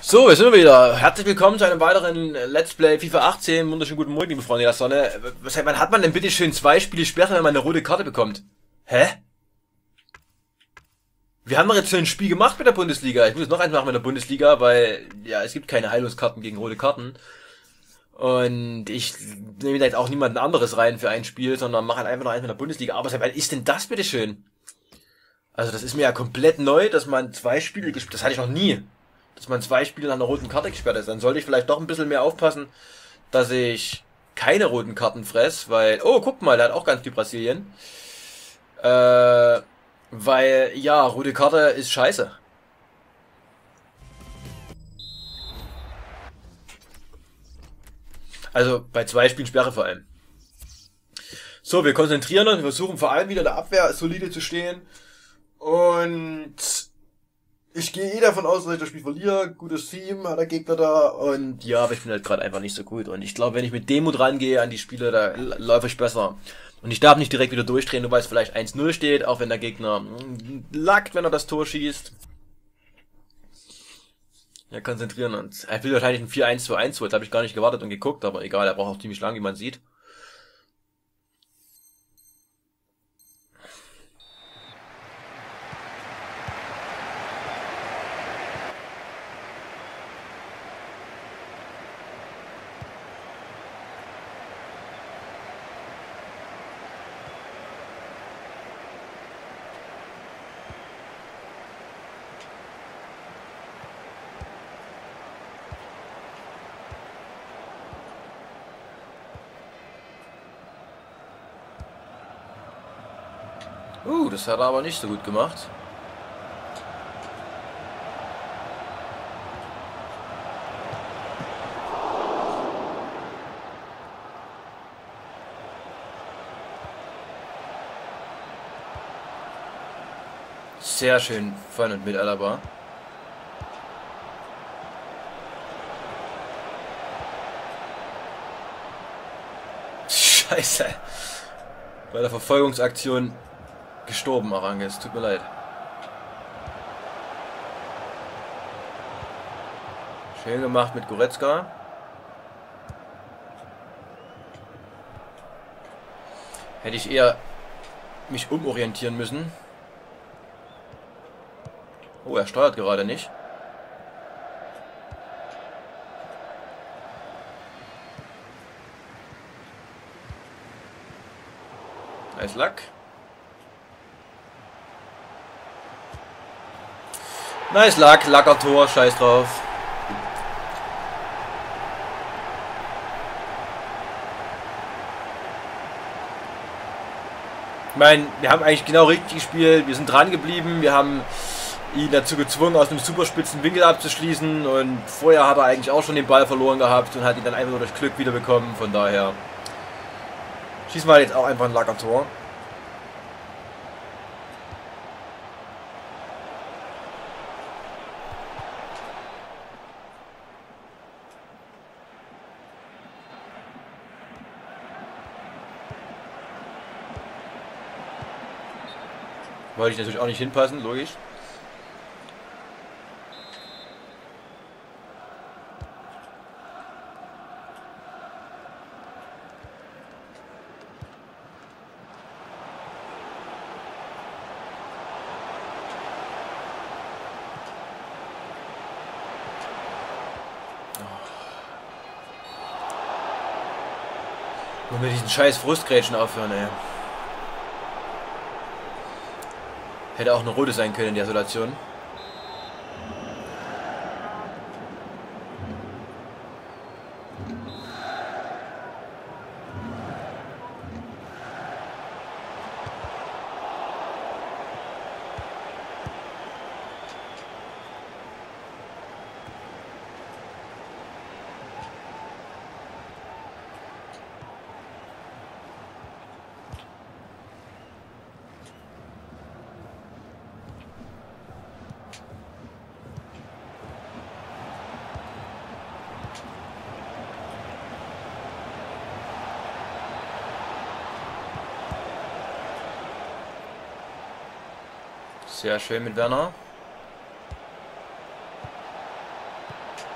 So, wir sind wieder. Herzlich willkommen zu einem weiteren Let's Play FIFA 18. Wunderschönen guten Morgen, liebe Freunde der Sonne. Wann hat man denn bitte schön 2 Spiele Sperre, wenn man eine rote Karte bekommt? Hä? Wir haben doch jetzt schon ein Spiel gemacht mit der Bundesliga. Ich muss jetzt noch eins machen mit der Bundesliga, weil, ja, es gibt keine Heilungskarten gegen rote Karten. Und ich nehme da jetzt auch niemanden anderes rein für ein Spiel, sondern mache halt einfach noch eins mit der Bundesliga. Aber seit wann ist denn das bitte schön? Also das ist mir ja komplett neu, dass man 2 Spiele gespielt, das hatte ich noch nie. Dass man 2 Spiele nach einer roten Karte gesperrt ist. Dann sollte ich vielleicht doch ein bisschen mehr aufpassen, dass ich keine roten Karten fress, weil, oh, guck mal, der hat auch ganz viel Brasilien. Weil, ja, rote Karte ist scheiße. Also, bei 2 Spielen Sperre vor allem. So, wir konzentrieren uns, wir versuchen vor allem wieder in der Abwehr solide zu stehen. Und ich gehe eh davon aus, dass ich das Spiel verliere. Gutes Team hat der Gegner da. Und ja, aber ich bin halt gerade einfach nicht so gut. Und ich glaube, wenn ich mit Demut rangehe an die Spiele, da läuft ich besser. Und ich darf nicht direkt wieder durchdrehen, nur weil es vielleicht 1-0 steht, auch wenn der Gegner lackt, wenn er das Tor schießt. Ja, konzentrieren uns. Er will wahrscheinlich ein 4-1 zu 1, jetzt habe ich gar nicht gewartet und geguckt, aber egal, er braucht auch ziemlich lang, wie man sieht. Das hat er aber nicht so gut gemacht. Sehr schön von und mit Alaba. Scheiße. Bei der Verfolgungsaktion gestorben, Aranges. Tut mir leid. Schön gemacht mit Goretzka. Hätte ich eher mich umorientieren müssen. Oh, er steuert gerade nicht. Nice Luck. Nice Luck, Lackertor, scheiß drauf. Ich meine, wir haben eigentlich genau richtig gespielt, wir sind dran geblieben, wir haben ihn dazu gezwungen, aus einem super spitzen Winkel abzuschließen und vorher hat er eigentlich auch schon den Ball verloren gehabt und hat ihn dann einfach nur durch Glück wiederbekommen, von daher schießen wir jetzt auch einfach ein Lackertor. Wollte ich natürlich auch nicht hinpassen, logisch. Und mit diesen scheiß Frustgrätschen aufhören, ey. Hätte auch eine rote sein können in der Situation. Sehr schön mit Werner.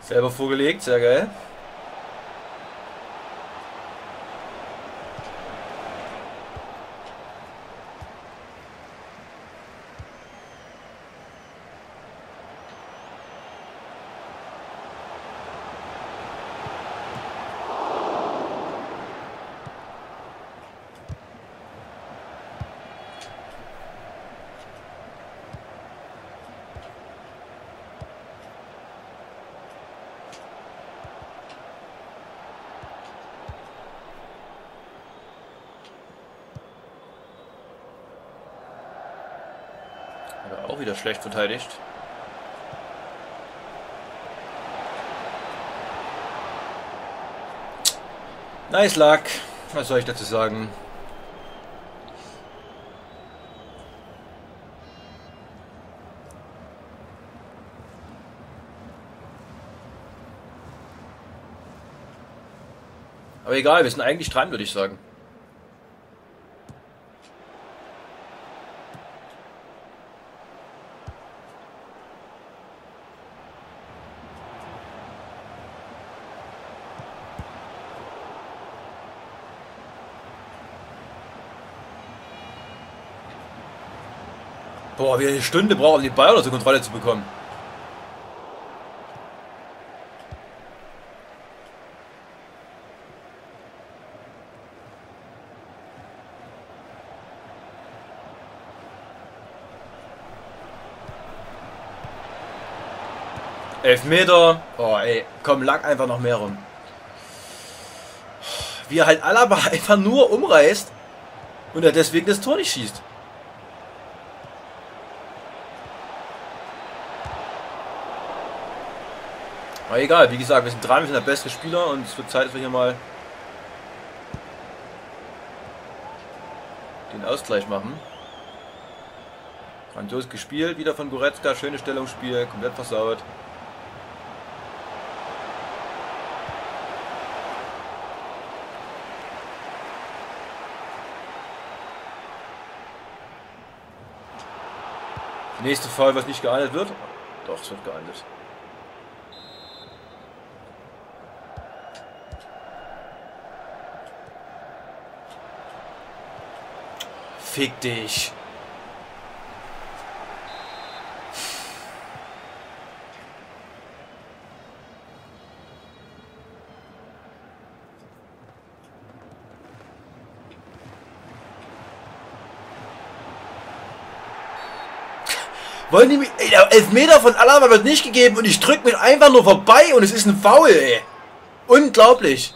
Selber vorgelegt, sehr geil. Aber auch wieder schlecht verteidigt. Nice luck. Was soll ich dazu sagen? Aber egal, wir sind eigentlich dran, würde ich sagen. Boah, wie eine Stunde brauchen die Bayern unter Kontrolle zu bekommen. Elfmeter. Oh ey, komm, lag einfach noch mehr rum. Wie er halt Alaba einfach nur umreißt und er deswegen das Tor nicht schießt. Aber egal, wie gesagt, wir sind dran, wir sind der beste Spieler und es wird Zeit, dass wir hier mal den Ausgleich machen. Grandios gespielt, wieder von Goretzka, schönes Stellungsspiel, komplett versaut. Nächste Fall, was nicht geahndet wird. Doch, es wird geahndet. Fick dich. Wollen die mich... Ey, der Elfmeter von Alaba wird nicht gegeben und ich drück mich einfach nur vorbei und es ist ein Foul, ey. Unglaublich.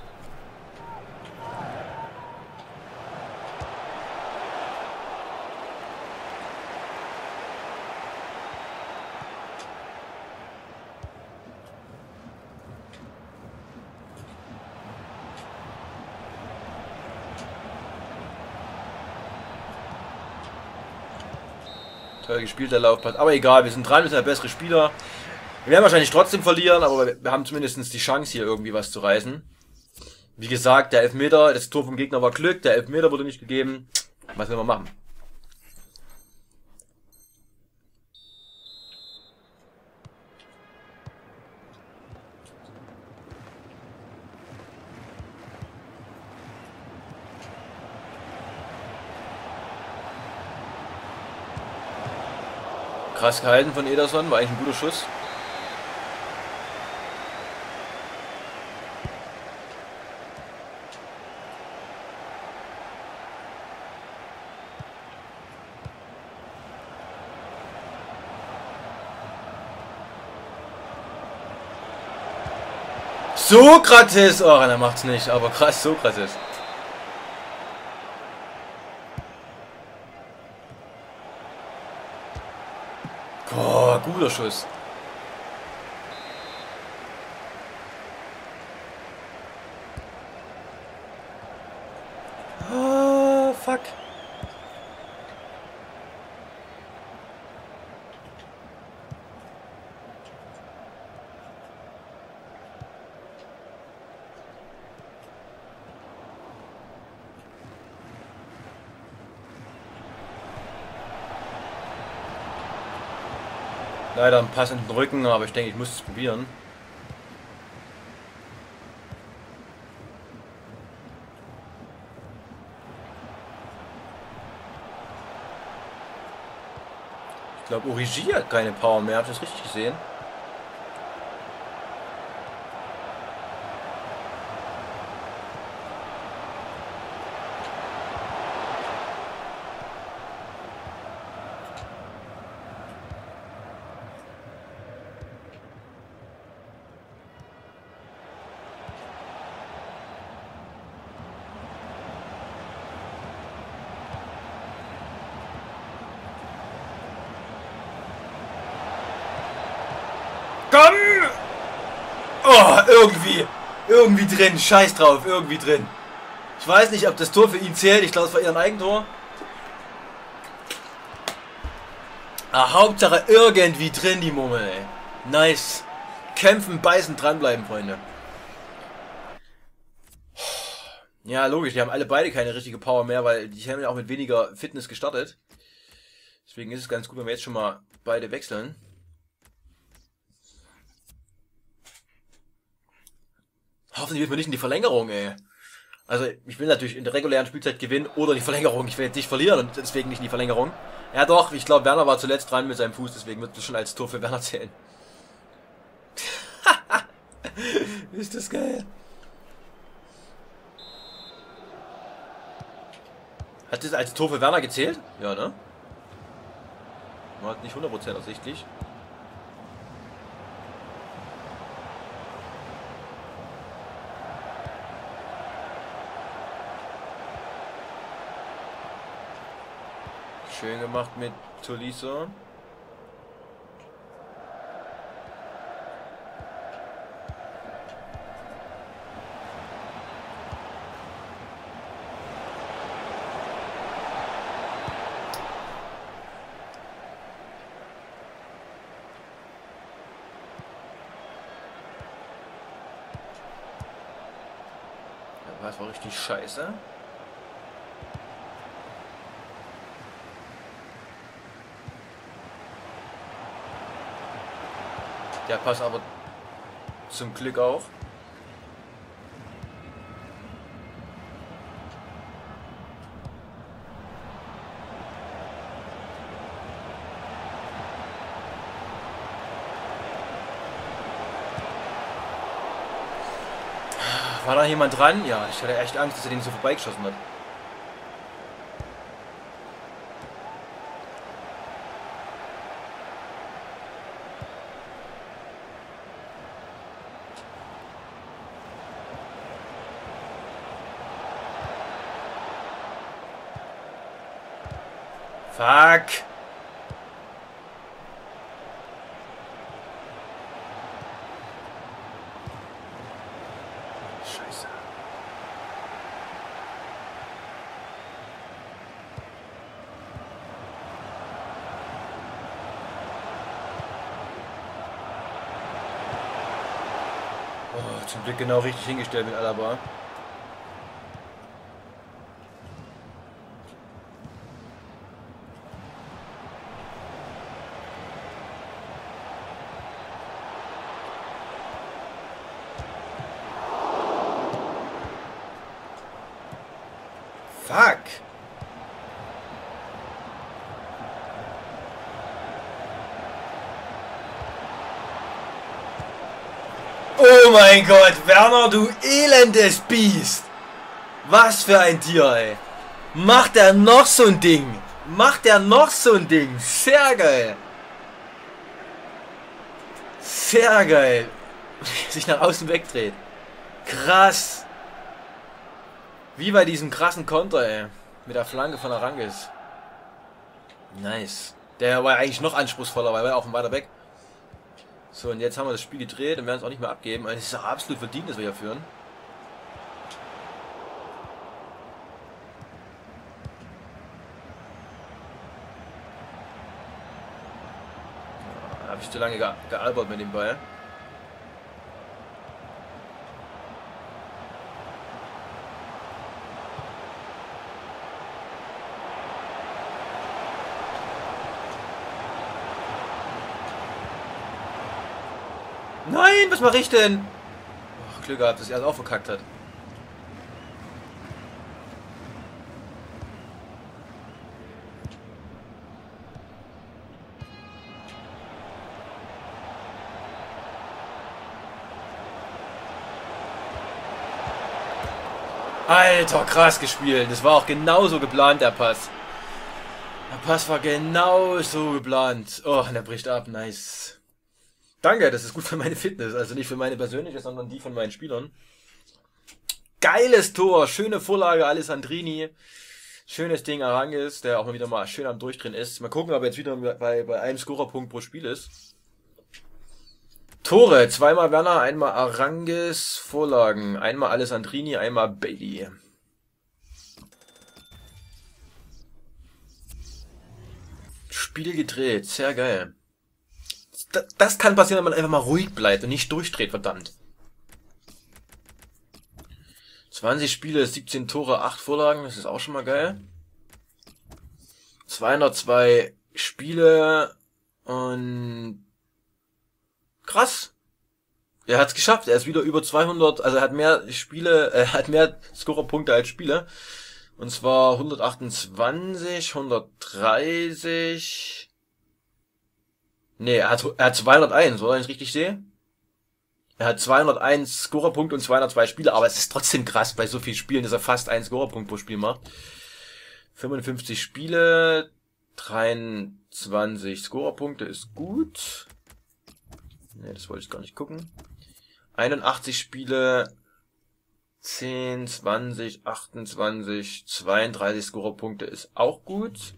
Toll gespielt, der Laufpass. Aber egal, wir sind dran, wir sind der bessere Spieler. Wir werden wahrscheinlich trotzdem verlieren, aber wir haben zumindest die Chance, hier irgendwie was zu reißen. Wie gesagt, der Elfmeter, das Tor vom Gegner war Glück, der Elfmeter wurde nicht gegeben. Was will man machen? Krass gehalten von Ederson, war eigentlich ein guter Schuss. Sokrates! Oh, er macht's nicht, aber krass, Sokrates. Boah, guter Schuss. Ah, fuck. Leider ein Pass in den Rücken, aber ich denke, ich muss es probieren. Ich glaube, Origi hat keine Power mehr. Habt ihr das richtig gesehen? Komm! Oh, irgendwie. Irgendwie drin. Scheiß drauf. Irgendwie drin. Ich weiß nicht, ob das Tor für ihn zählt. Ich glaube, es war eher ein Eigentor. Ah, Hauptsache irgendwie drin, die Mummel, ey. Nice. Kämpfen, beißen, dranbleiben, Freunde. Ja, logisch. Die haben alle beide keine richtige Power mehr, weil die haben ja auch mit weniger Fitness gestartet. Deswegen ist es ganz gut, wenn wir jetzt schon mal beide wechseln. Hoffentlich wird man nicht in die Verlängerung, ey. Also, ich will natürlich in der regulären Spielzeit gewinnen oder die Verlängerung. Ich will jetzt nicht verlieren und deswegen nicht in die Verlängerung. Ja doch, ich glaube, Werner war zuletzt dran mit seinem Fuß, deswegen wird das schon als Tor für Werner zählen. Ist das geil. Hat das als Tor für Werner gezählt? Ja, ne? War halt nicht 100% ersichtlich. Schön gemacht mit Tolisso. Das war richtig scheiße. Der Pass aber zum Glück auch. War da jemand dran? Ja, ich hatte echt Angst, dass er den so vorbeigeschossen hat. Fuck! Scheiße. Oh, zum Glück genau richtig hingestellt mit Alaba. Fuck! Oh mein Gott, Werner, du elendes Biest! Was für ein Tier, ey! Macht er noch so ein Ding? Macht er noch so ein Ding? Sehr geil! Sehr geil! Sich nach außen wegdreht. Krass! Wie bei diesem krassen Konter, ey. Mit der Flanke von Arangis. Nice. Der war ja eigentlich noch anspruchsvoller, weil er war auch weiter weg. So, und jetzt haben wir das Spiel gedreht und werden es auch nicht mehr abgeben. Also es ist auch absolut verdient, dass wir hier führen. Da habe ich zu lange gealbert mit dem Ball. Nein, was mache ich denn? Oh, Glück gehabt, dass er es auch verkackt hat. Alter, krass gespielt. Das war auch genauso geplant, der Pass. Der Pass war genauso geplant. Oh, und der bricht ab. Nice. Danke, das ist gut für meine Fitness. Also nicht für meine persönliche, sondern die von meinen Spielern. Geiles Tor. Schöne Vorlage, Alessandrini. Schönes Ding, Arangis, der auch mal wieder mal schön am Durchdrehen ist. Mal gucken, ob er jetzt wieder bei einem Scorerpunkt pro Spiel ist. Tore, zweimal Werner, einmal Arangis, Vorlagen, einmal Alessandrini, einmal Bailey. Spiel gedreht, sehr geil. Das kann passieren, wenn man einfach mal ruhig bleibt und nicht durchdreht, verdammt. 20 Spiele, 17 Tore, 8 Vorlagen, das ist auch schon mal geil. 202 Spiele und krass. Er hat's geschafft. Er ist wieder über 200, also er hat mehr Spiele, hat mehr Scorerpunkte als Spiele. Und zwar 128, 130. Nee, er hat 201, oder? Wenn ich richtig sehe. Er hat 201 Scorerpunkte und 202 Spiele, aber es ist trotzdem krass bei so vielen Spielen, dass er fast einen Scorerpunkt pro Spiel macht. 55 Spiele, 23 Scorerpunkte ist gut. Ne, das wollte ich gar nicht gucken. 81 Spiele, 10, 20, 28, 32 Scorerpunkte ist auch gut.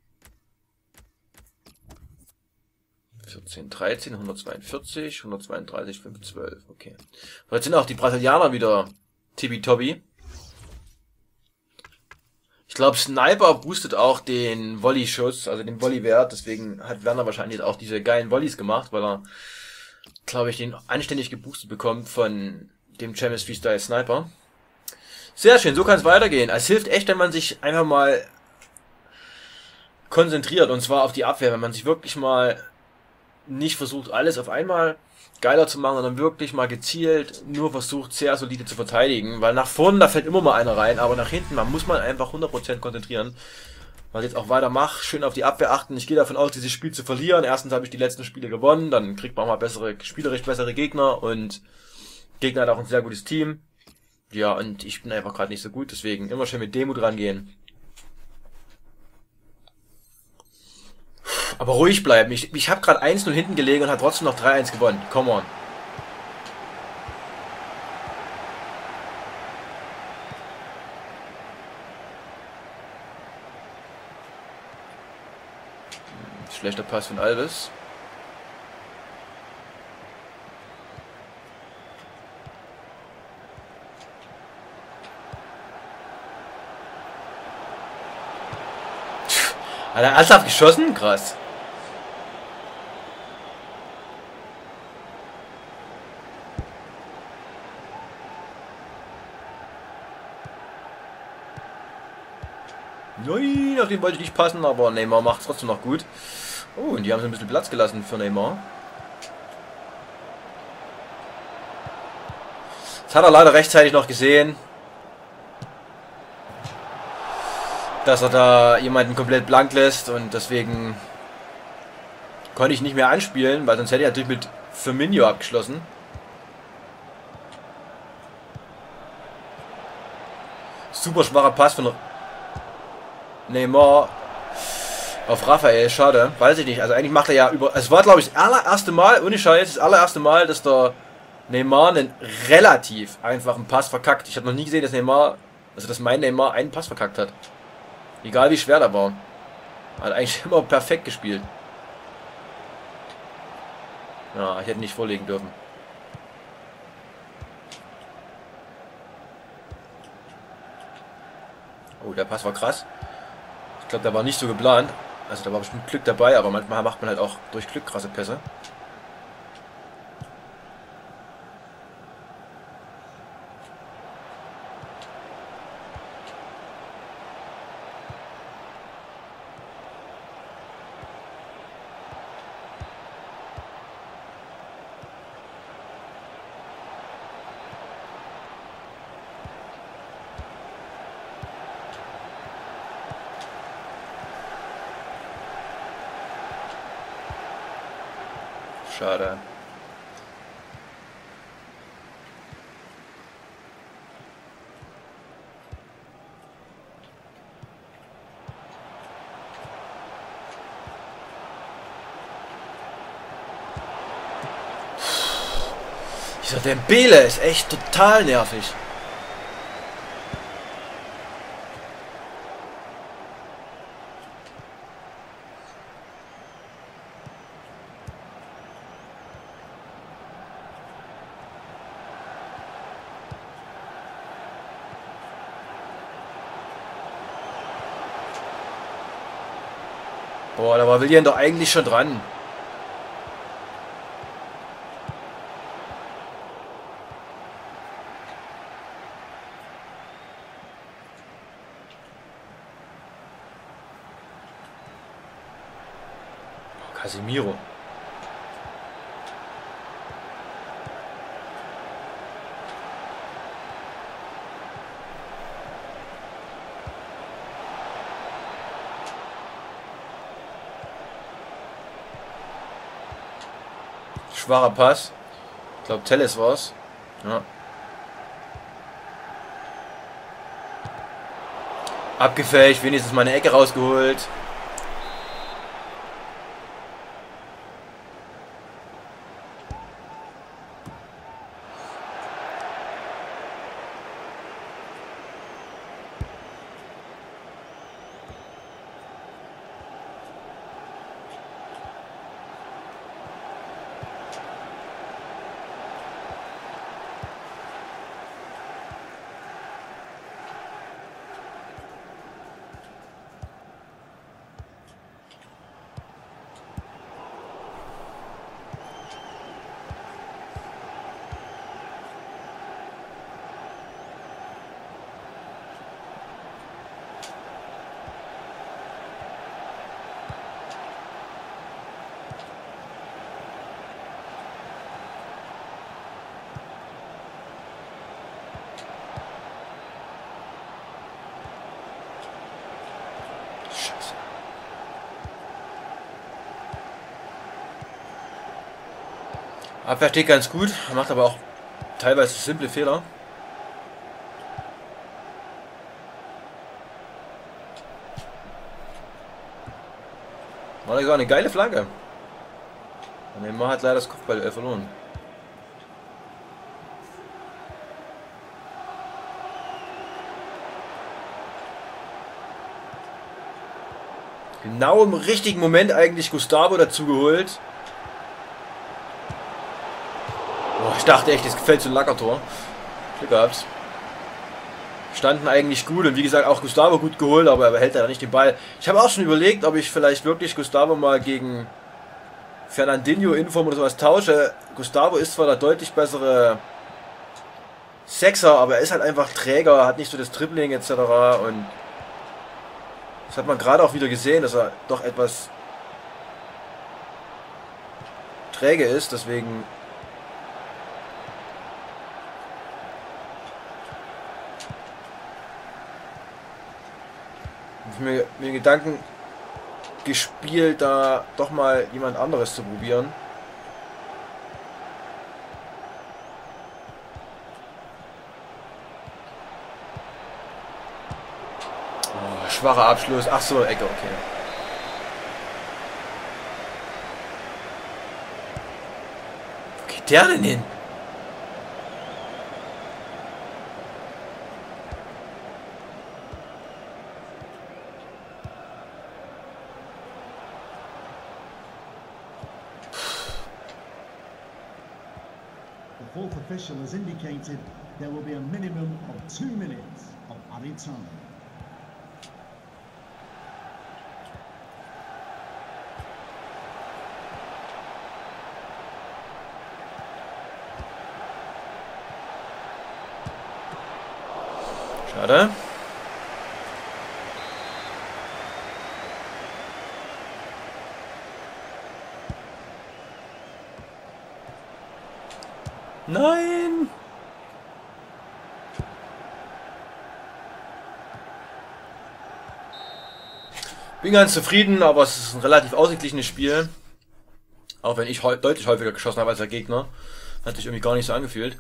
14, 13, 142, 132, 512, okay. So, jetzt sind auch die Brasilianer wieder tibi-tobi. Ich glaube, Sniper boostet auch den Volley-Schuss, also den Volley-Wert, deswegen hat Werner wahrscheinlich jetzt auch diese geilen Volleys gemacht, weil er, glaube ich, den anständig geboostet bekommt von dem Champions Freestyle Sniper. Sehr schön, so kann es weitergehen. Es hilft echt, wenn man sich einfach mal konzentriert, und zwar auf die Abwehr, wenn man sich wirklich mal nicht versucht, alles auf einmal geiler zu machen, sondern wirklich mal gezielt nur versucht, sehr solide zu verteidigen, weil nach vorne, da fällt immer mal einer rein, aber nach hinten, man muss man einfach 100% konzentrieren. Was ich jetzt auch weiter mache, schön auf die Abwehr achten. Ich gehe davon aus, dieses Spiel zu verlieren. Erstens habe ich die letzten Spiele gewonnen, dann kriegt man auch mal spielerisch bessere Gegner, und Gegner hat auch ein sehr gutes Team. Ja, und ich bin einfach gerade nicht so gut, deswegen immer schön mit Demut rangehen. Aber ruhig bleiben. Ich habe gerade 1-0 hinten gelegen und hat trotzdem noch 3-1 gewonnen. Come on. Schlechter Pass von Alves. Hat er ernsthaft geschossen? Krass. Nein, auf den wollte ich nicht passen, aber Neymar macht es trotzdem noch gut. Oh, und die haben so ein bisschen Platz gelassen für Neymar. Das hat er leider rechtzeitig noch gesehen, dass er da jemanden komplett blank lässt, und deswegen konnte ich nicht mehr anspielen, weil sonst hätte ich natürlich mit Firmino abgeschlossen. Super schwacher Pass von Neymar auf Raphael, schade, weiß ich nicht. Also eigentlich macht er ja über... Es war, glaube ich, das allererste Mal, ohne Scheiß, das allererste Mal, dass der Neymar einen relativ einfachen Pass verkackt. Ich habe noch nie gesehen, dass Neymar, also dass mein Neymar einen Pass verkackt hat. Egal wie schwer der war. Hat eigentlich immer perfekt gespielt. Ja, ich hätte nicht vorlegen dürfen. Oh, der Pass war krass. Ich glaube, der war nicht so geplant. Also da war bestimmt Glück dabei, aber manchmal macht man halt auch durch Glück krasse Pässe. Schade. Dieser Dembele ist echt total nervig. Boah, da war Willian doch eigentlich schon dran. Casemiro. Schwacher Pass. Ich glaube, Telles war's. Ja. Abgefälscht, wenigstens mal eine Ecke rausgeholt. Scheiße. Abwehr steht ganz gut, macht aber auch teilweise simple Fehler. War sogar eine geile Flanke. Neymar hat leider das Kopfball verloren. Genau im richtigen Moment eigentlich Gustavo dazu geholt. Boah, ich dachte echt, es gefällt so ein Lackertor. Glück gehabt. Standen eigentlich gut und wie gesagt auch Gustavo gut geholt, aber er behält da nicht den Ball. Ich habe auch schon überlegt, ob ich vielleicht wirklich Gustavo mal gegen Fernandinho in Form oder sowas tausche. Gustavo ist zwar der deutlich bessere Sechser, aber er ist halt einfach träger, hat nicht so das Dribbling etc. Und das hat man gerade auch wieder gesehen, dass er doch etwas träge ist, deswegen habe ich mir Gedanken gespielt, da doch mal jemand anderes zu probieren. Oh, schwacher Abschluss. Ach so, Ecke, okay. Wo geht der denn hin? The fourth official has indicated there will be a minimum of 2 minutes of added time. Schade. Nein! Bin ganz zufrieden, aber es ist ein relativ ausgeglichenes Spiel. Auch wenn ich deutlich häufiger geschossen habe als der Gegner. Hat sich irgendwie gar nicht so angefühlt.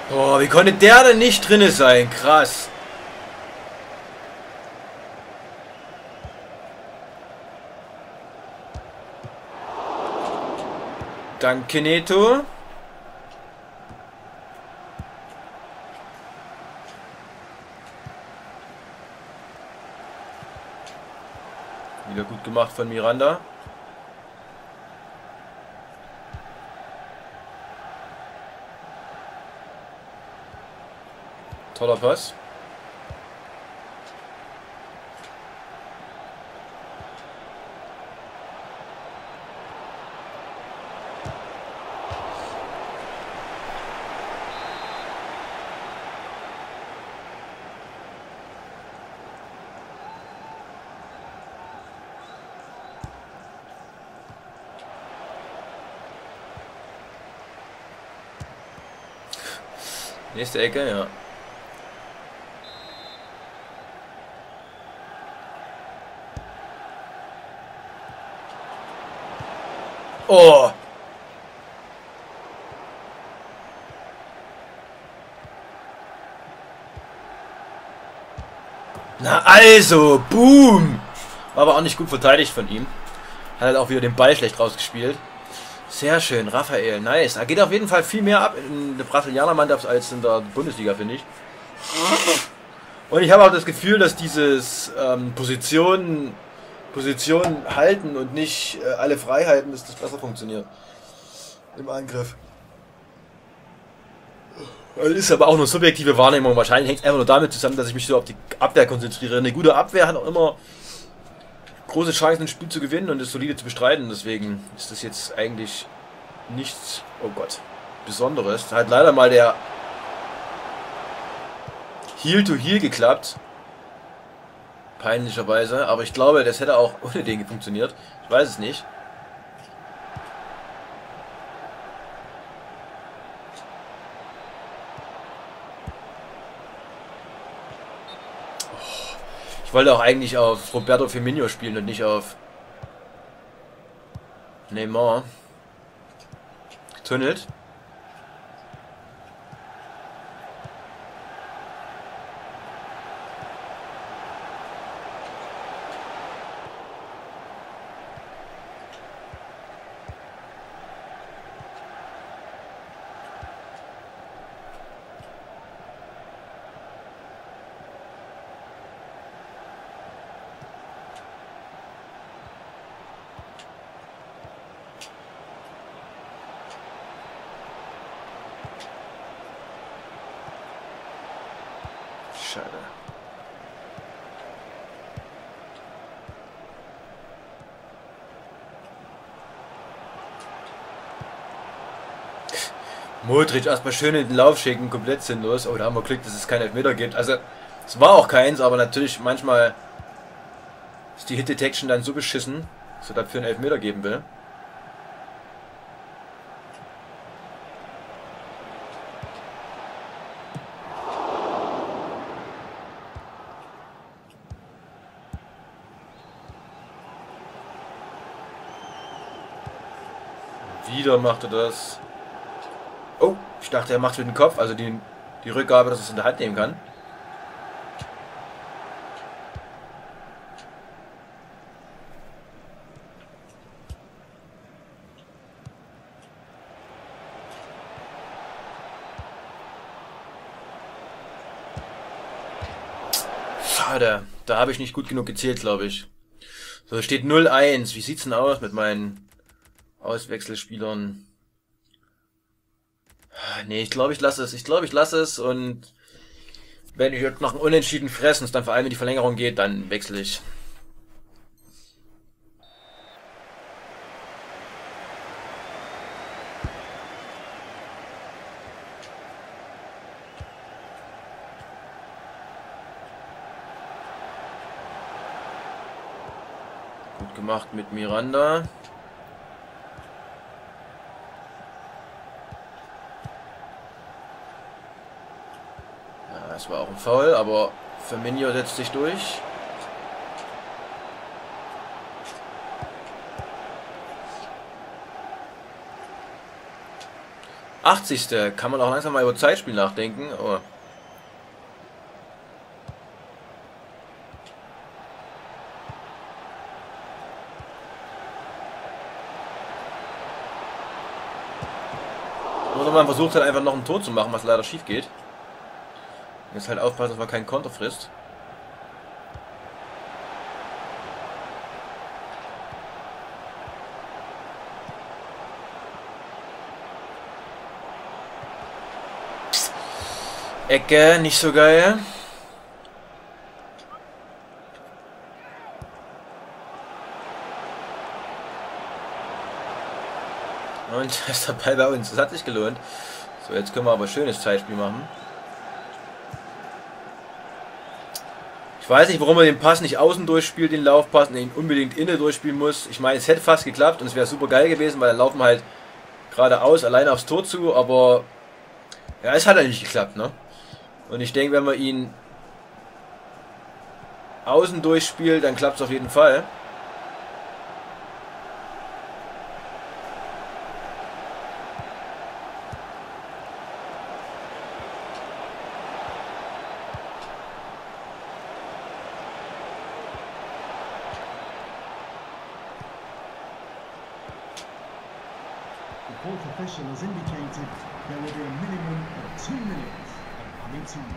Boah, wie konnte der denn nicht drinne sein? Krass. Danke, Neto. Wieder gut gemacht von Miranda. Toller Pass. Nächste Ecke, ja. Oh! Na also, boom! War aber auch nicht gut verteidigt von ihm. Hat halt auch wieder den Ball schlecht rausgespielt. Sehr schön, Raphael, nice. Da geht auf jeden Fall viel mehr ab in der Brasilianer Mannschaft als in der Bundesliga, finde ich. Und ich habe auch das Gefühl, dass dieses Position halten und nicht alle Freiheiten, dass das besser funktioniert. Im Angriff. Das ist aber auch nur subjektive Wahrnehmung. Wahrscheinlich hängt es einfach nur damit zusammen, dass ich mich so auf die Abwehr konzentriere. Eine gute Abwehr hat auch immer große Chancen, ein Spiel zu gewinnen und es solide zu bestreiten. Deswegen ist das jetzt eigentlich nichts, oh Gott, Besonderes. Hat leider mal der Heel-to-Heel geklappt. Peinlicherweise. Aber ich glaube, das hätte auch ohne den funktioniert. Ich weiß es nicht. Ich wollte auch eigentlich auf Roberto Firmino spielen und nicht auf Neymar. Tunnelt. Schade. Modric erstmal schön in den Lauf schicken, komplett sinnlos. Oh, da haben wir Glück, dass es keinen Elfmeter gibt. Also, es war auch keins, aber natürlich manchmal ist die Hit Detection dann so beschissen, dass er dafür einen Elfmeter geben will. Wieder macht er das. Oh, ich dachte, er macht es mit dem Kopf, also die Rückgabe, dass er es in der Hand nehmen kann. Schade, da habe ich nicht gut genug gezählt, glaube ich. So, es steht 0-1. Wie sieht's denn aus mit meinen Auswechselspielern? Nee, ich glaube, ich lasse es. Ich glaube, ich lasse es und wenn ich jetzt nach einem Unentschieden fressen, es dann vor allem in die Verlängerung geht, dann wechsle ich. Gut gemacht mit Miranda. Das war auch ein Foul, aber Firmino setzt sich durch. 80. Kann man auch langsam mal über Zeitspiel nachdenken. Oh. Oder man versucht halt einfach noch ein Tor zu machen, was leider schief geht. Jetzt halt aufpassen, dass man keinen Konter frisst. Ecke, nicht so geil. Und da ist der Ball bei uns. Das hat sich gelohnt. So, jetzt können wir aber schönes Zeitspiel machen. Ich weiß nicht, warum man den Pass nicht außen durchspielt, den Laufpass, und den unbedingt innen durchspielen muss. Ich meine, es hätte fast geklappt und es wäre super geil gewesen, weil dann laufen wir halt geradeaus, alleine aufs Tor zu, aber ja, es hat halt nicht geklappt, ne? Und ich denke, wenn man ihn außen durchspielt, dann klappt es auf jeden Fall. The fourth official has indicated there will be a minimum of 2 minutes of added time.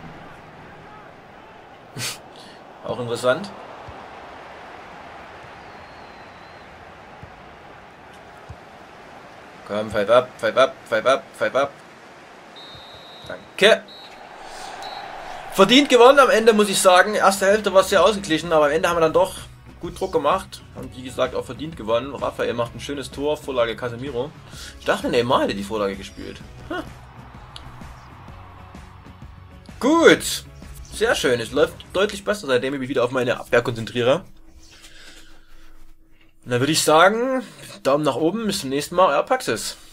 Auch interessant. Komm, pfeif ab, pfeif ab, pfeif ab, pfeif ab. Danke. Verdient gewonnen am Ende, muss ich sagen. Erste Hälfte war sehr ausgeglichen, aber am Ende haben wir dann doch gut Druck gemacht. Und wie gesagt, auch verdient gewonnen. Raphael macht ein schönes Tor, Vorlage Casemiro. Ich dachte, Neymar hätte die Vorlage gespielt. Hm. Gut. Sehr schön. Es läuft deutlich besser, seitdem ich mich wieder auf meine Abwehr konzentriere. Und dann würde ich sagen, Daumen nach oben. Bis zum nächsten Mal. Euer Praxis.